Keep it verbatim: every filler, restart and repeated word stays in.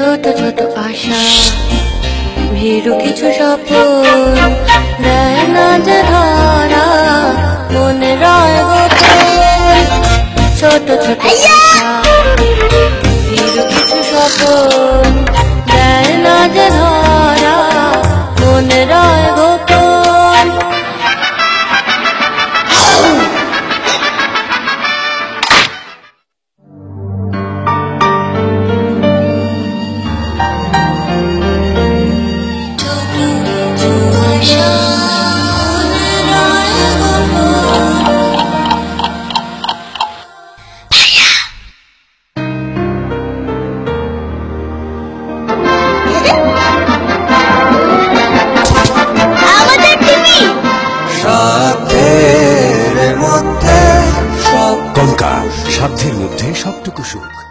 ছোট ছোট আশা ভীরু কিছু স্বপ্ন দেয় না যে ধরা মনে রয় গোপন ছোট ছোট আশা ভীরু কিছু স্বপ্ন দেয় না যে ধরা মনে রয় গোপন কঙ্কা সাধ্যের মধ্যে সবটুকু সুখ।